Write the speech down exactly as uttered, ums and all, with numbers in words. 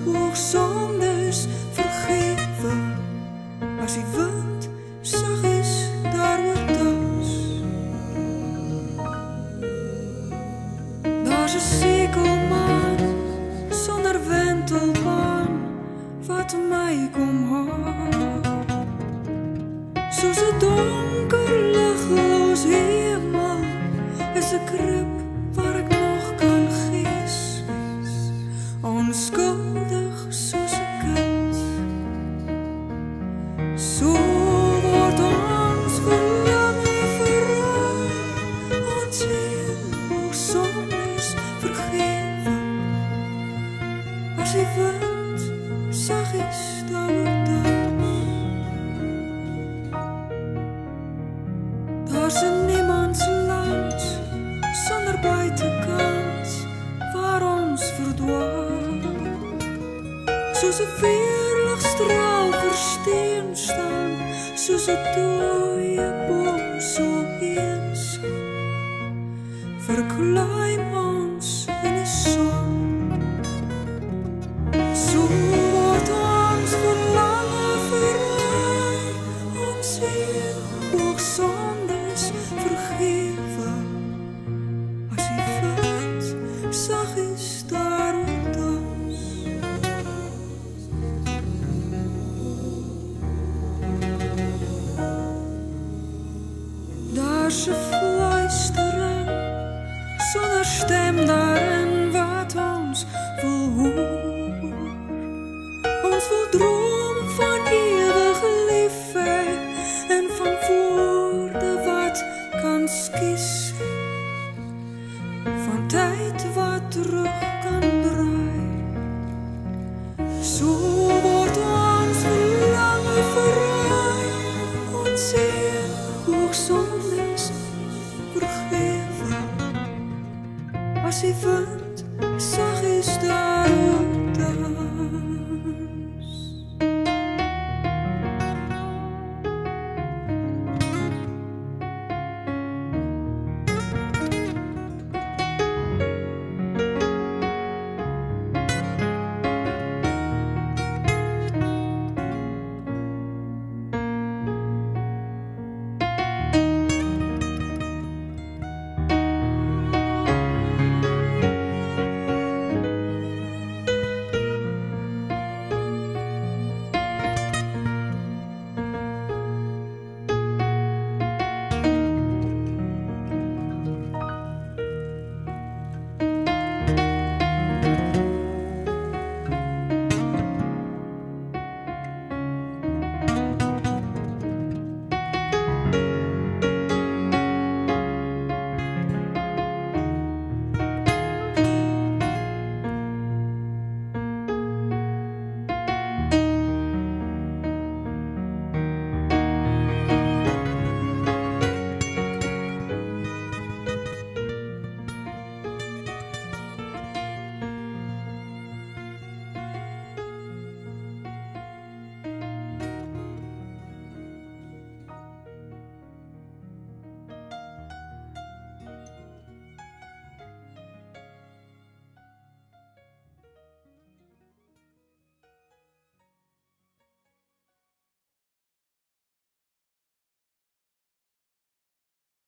hoogsondes vergewe, as die wind saggies daaroor dans. Daar's 'n sekelmaan sonder wentelbaan wat my kom haal, soos 'n donker ligloos hemel is 'n krib waar ek nog kan gees, onskuldig soos 'n kind. So word ons verlange verraai, ons heel hoogsondes vergewe, as die wind saggies daaroor dans. Daar's 'n niemandsland sonder buitekant waar ons verdwaal, soos 'n weerligstraal versteen staan, soos 'n dooie boom so eens verkleim ons in die son. So word ons verlange verraai, ons heel hoogsondes vergewe, as die wind saggies daaroor dans. Daar's 'n fluistering sonder stem daarin wat ons wil hoor. Ons wil droom van ewige liefde en van woorde wat kan skies, van tyd wat terug kan draai. So word ons verlange verraai, ons heel hoogsondes vergewe, as die wind